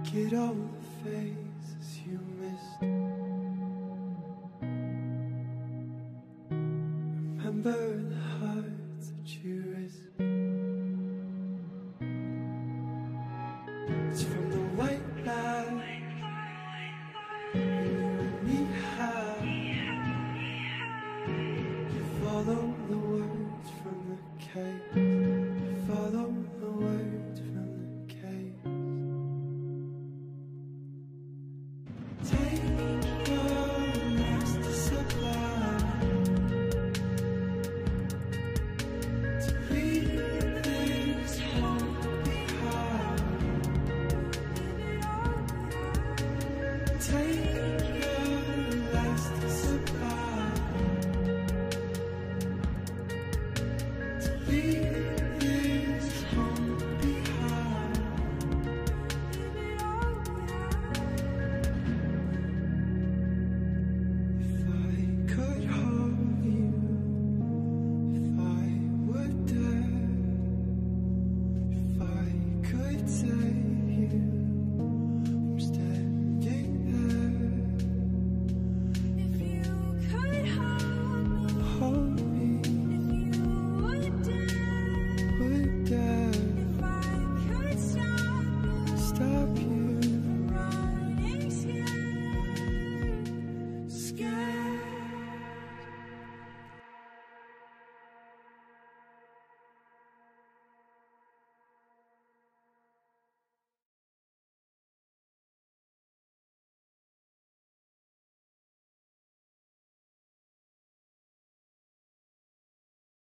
Forget all the faces you missed. Remember the hearts that you risked. It's from the white light when you and me high. You follow the words from the case. You follow the words from the case. Take your master supply to leave this home behind. Take your last supply to leave